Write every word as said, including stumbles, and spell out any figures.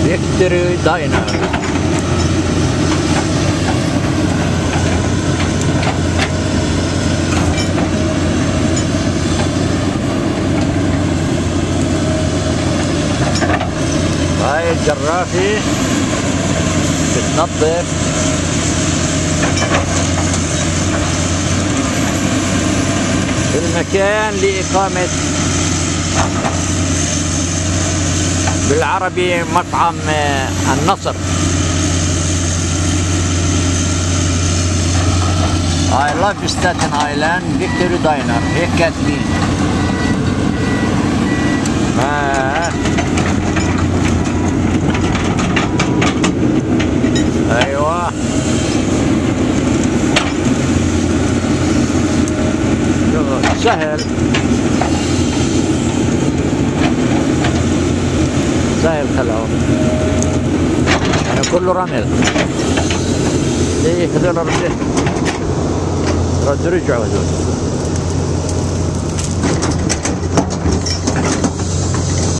فيكتوري داينر. هاي الجرافة بتنظف المكان لإقامة بالعربي مطعم النصر. I love Staten Island Victory Diner، هيك كاتبين. آه. ايوه سهل سهل خلعه يعني كله رمل. ليه هذول رجع رجعوا هذول.